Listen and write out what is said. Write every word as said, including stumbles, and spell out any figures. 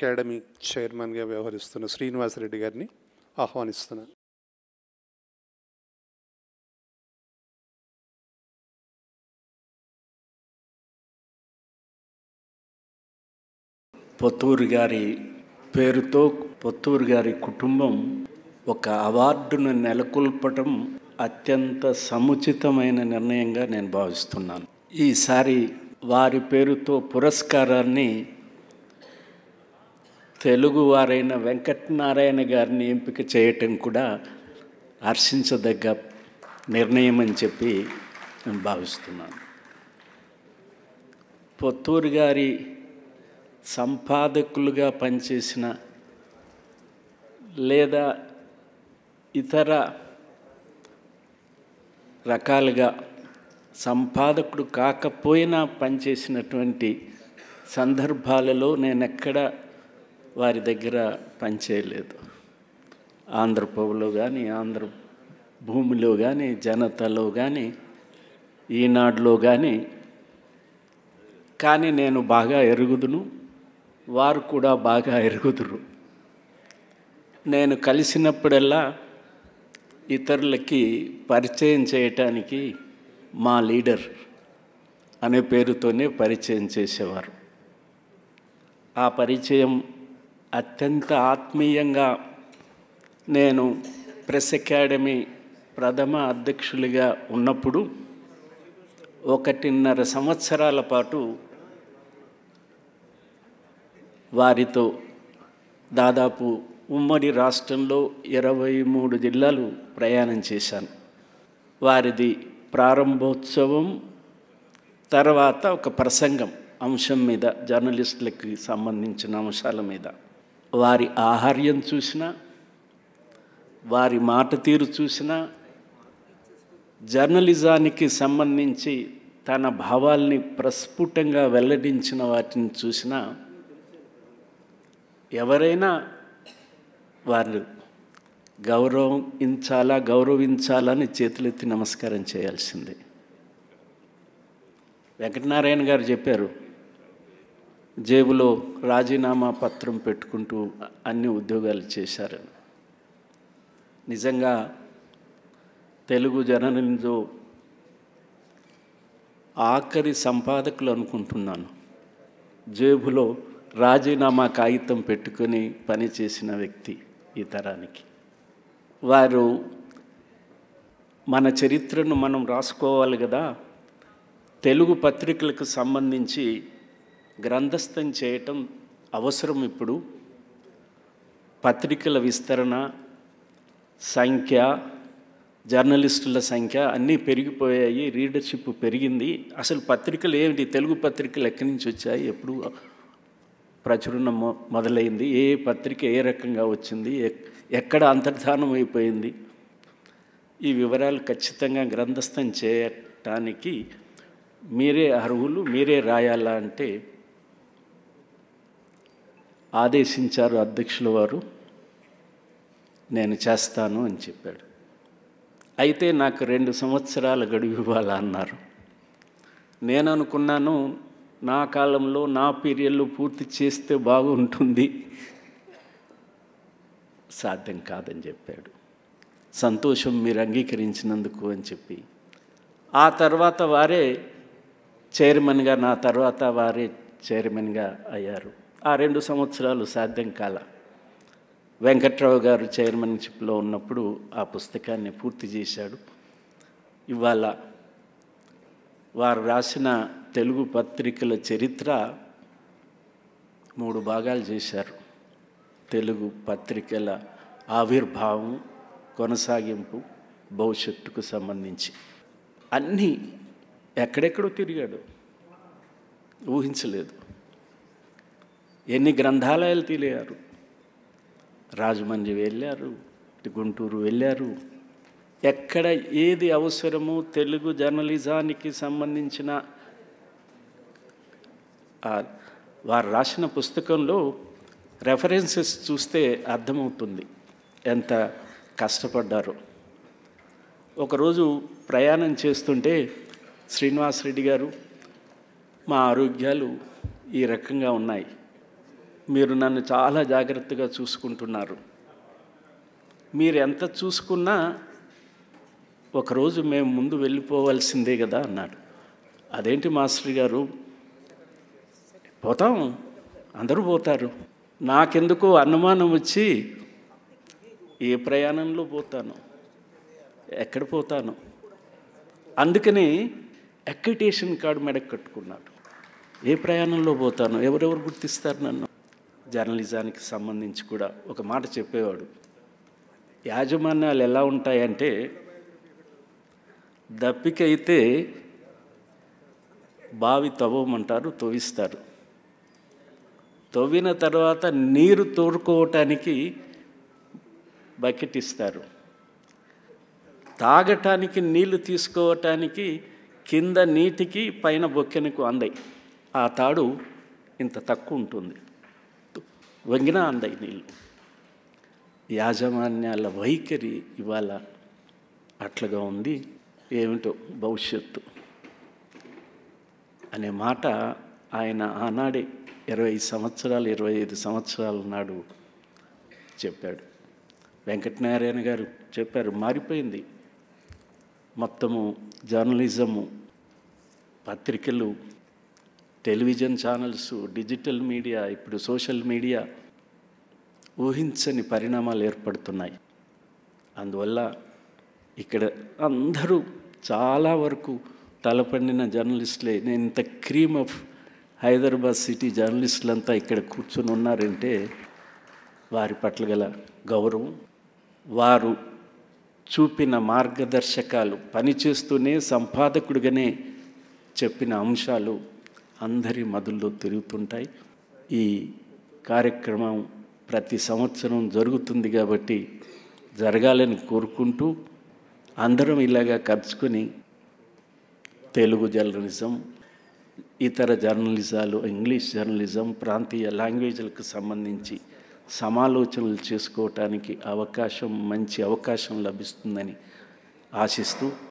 Academy చైర్మన్గా వ్యవహరిస్తున్న శ్రీనివాసరెడ్డి గారిని ఆహ్వానిస్తున్నాను. పొత్తూరు గారి పేరుతో పొత్తూరు గారి కుటుంబం ఒక అవార్డును నెలకొల్పటం అత్యంత సముచితమైన నిర్ణయంగా నేను భావిస్తున్నాను. ఈసారి వారి పేరుతో పురస్కారాన్ని తెలుగువారైన వెంకటనారాయణ గారిని ఎంపిక చేయటం కూడా హర్షించదగ్గ నిర్ణయం అని చెప్పి నేను భావిస్తున్నాను. పొత్తూరు గారి సంపాదకులుగా పనిచేసిన లేదా ఇతర రకాలుగా సంపాదకుడు కాకపోయినా పనిచేసినటువంటి సందర్భాలలో నేను ఎక్కడ వారి దగ్గర పనిచేయలేదు. ఆంధ్రప్రభలో కానీ, ఆంధ్ర భూమిలో కానీ, జనతలో కానీ, ఈనాడులో కానీ కానీ నేను బాగా ఎరుగుదును, వారు కూడా బాగా ఎరుగుదురు. నేను కలిసినప్పుడల్లా ఇతరులకి పరిచయం చేయటానికి మా లీడర్ అనే పేరుతోనే పరిచయం చేసేవారు. ఆ పరిచయం అత్యంత ఆత్మీయంగా నేను ప్రెస్ అకాడమీ ప్రథమ అధ్యక్షులుగా ఉన్నప్పుడు ఒకటిన్నర సంవత్సరాల పాటు వారితో దాదాపు ఉమ్మడి రాష్ట్రంలో ఇరవై మూడు జిల్లాలు ప్రయాణం చేశాను. వారిది ప్రారంభోత్సవం తర్వాత ఒక ప్రసంగం అంశం మీద, జర్నలిస్టులకి సంబంధించిన అంశాల మీద. వారి ఆహార్యం చూసినా, వారి మాట తీరు చూసినా, జర్నలిజానికి సంబంధించి తన భావాల్ని ప్రస్ఫుటంగా వెల్లడించిన వాటిని చూసినా ఎవరైనా వారు గౌరవించాలా గౌరవించాలని చేతులెత్తి నమస్కారం చేయాల్సిందే. వెంకటనారాయణ గారు చెప్పారు, జేబులో రాజీనామా పత్రం పెట్టుకుంటూ అన్ని ఉద్యోగాలు చేశారని. నిజంగా తెలుగు జర్నలిజంలో ఆఖరి సంపాదకులు అనుకుంటున్నాను జేబులో రాజీనామా కాగితం పెట్టుకొని పనిచేసిన వ్యక్తి ఈ తరానికి. వారు మన చరిత్రను మనం రాసుకోవాలి కదా, తెలుగు పత్రికలకు సంబంధించి గ్రంథస్థం చేయటం అవసరం. ఇప్పుడు పత్రికల విస్తరణ సంఖ్య, జర్నలిస్టుల సంఖ్య అన్నీ పెరిగిపోయాయి, రీడర్షిప్ పెరిగింది. అసలు పత్రికలు ఏమిటి, తెలుగు పత్రికలు ఎక్కడి నుంచి వచ్చాయి, ఎప్పుడు ప్రచురణ మొదలైంది, ఏ పత్రిక ఏ రకంగా వచ్చింది, ఎక్కడ అంతర్ధానం అయిపోయింది, ఈ వివరాలు ఖచ్చితంగా గ్రంథస్థం చేయటానికి మీరే అర్హులు, మీరే రాయాలా అంటే ఆదేశించారు అధ్యక్షుల వారు. నేను చేస్తాను అని చెప్పాడు. అయితే నాకు రెండు సంవత్సరాల గడువు ఇవ్వాలా అన్నారు. నేను అనుకున్నాను నా కాలంలో నా పీరియడ్లో పూర్తి చేస్తే బాగుంటుంది. సాధ్యం కాదని చెప్పాడు. సంతోషం మీరు అంగీకరించినందుకు అని చెప్పి ఆ తర్వాత వారే చైర్మన్గా, నా తర్వాత వారే చైర్మన్గా అయ్యారు. ఆ రెండు సంవత్సరాలు సాధ్యం కాల. వెంకట్రావు గారు చైర్మన్షిప్లో ఉన్నప్పుడు ఆ పుస్తకాన్ని పూర్తి చేశాడు. ఇవాళ వారు రాసిన తెలుగు పత్రికల చరిత్ర మూడు భాగాలు చేశారు. తెలుగు పత్రికల ఆవిర్భావం, కొనసాగింపు, భవిష్యత్తుకు సంబంధించి అన్నీ ఎక్కడెక్కడో తిరిగాడు, ఊహించలేదు. ఎన్ని గ్రంథాలయాలు తిరిగారు, రాజమండ్రి వెళ్ళారు, గుంటూరు వెళ్ళారు. ఎక్కడ ఏది అవసరమో తెలుగు జర్నలిజానికి సంబంధించిన వారు రాసిన పుస్తకంలో రెఫరెన్సెస్ చూస్తే అర్థమవుతుంది ఎంత కష్టపడ్డారో. ఒకరోజు ప్రయాణం చేస్తుంటే శ్రీనివాసరెడ్డి గారు, మా ఆరోగ్యాలు ఈ రకంగా ఉన్నాయి, మీరు నన్ను చాలా జాగ్రత్తగా చూసుకుంటున్నారు. మీరు ఎంత చూసుకున్నా ఒకరోజు మేము ముందు వెళ్ళిపోవాల్సిందే కదా అన్నాడు. అదేంటి మాస్టర్ గారు, పోతాం, అందరూ పోతారు, నాకెందుకో అనుమానం వచ్చి ఏ ప్రయాణంలో పోతాను, ఎక్కడ పోతాను, అందుకని అక్రిడిటేషన్ కార్డు మెడకు కట్టుకున్నాడు. ఏ ప్రయాణంలో పోతాను, ఎవరెవరు గుర్తిస్తారు నన్ను? జర్నలిజానికి సంబంధించి కూడా ఒక మాట చెప్పేవాడు, యాజమాన్యాలు ఎలా ఉంటాయంటే దప్పికైతే బావి తవ్వమంటారు, తవ్విస్తారు. తవ్విన తర్వాత నీరు తోడుకోవటానికి బకెట్ ఇస్తారు. తాగటానికి నీళ్లు తీసుకోవటానికి కింద నీటికి పైన బొక్కెనకు అందాయి. ఆ తాడు ఇంత తక్కువ ఉంటుంది, వంగినా అందాయి నీళ్ళు. యాజమాన్యాల వైఖరి ఇవాళ అట్లుగా ఉంది. ఏమిటో భవిష్యత్తు అనే మాట ఆయన ఆనాడే ఇరవై సంవత్సరాలు ఇరవై ఐదు సంవత్సరాల నాడు చెప్పాడు. వెంకటనారాయణ గారు చెప్పారు, మారిపోయింది మొత్తము జర్నలిజము, పత్రికలు, టెలివిజన్ ఛానల్స్, డిజిటల్ మీడియా, ఇప్పుడు సోషల్ మీడియా, ఊహించని పరిణామాలు ఏర్పడుతున్నాయి. అందువల్ల ఇక్కడ అందరూ చాలా వరకు తలపండిన జర్నలిస్టులే. నేను ఇంత క్రీమ్ ఆఫ్ హైదరాబాద్ సిటీ జర్నలిస్టులంతా ఇక్కడ కూర్చొని ఉన్నారంటే వారి పట్ల గల గౌరవం, వారు చూపిన మార్గదర్శకాలు, పనిచేస్తూనే సంపాదకుడిగానే చెప్పిన అంశాలు అందరి మధుల్లో తిరుగుతుంటాయి. ఈ కార్యక్రమం ప్రతి సంవత్సరం జరుగుతుంది కాబట్టి జరగాలని కోరుకుంటూ అందరం ఇలాగా కలుసుకొని తెలుగు జర్నలిజం, ఇతర జర్నలిజాలు, ఇంగ్లీష్ జర్నలిజం, ప్రాంతీయ లాంగ్వేజ్లకు సంబంధించి సమాలోచనలు చేసుకోవటానికి అవకాశం, మంచి అవకాశం లభిస్తుందని ఆశిస్తూ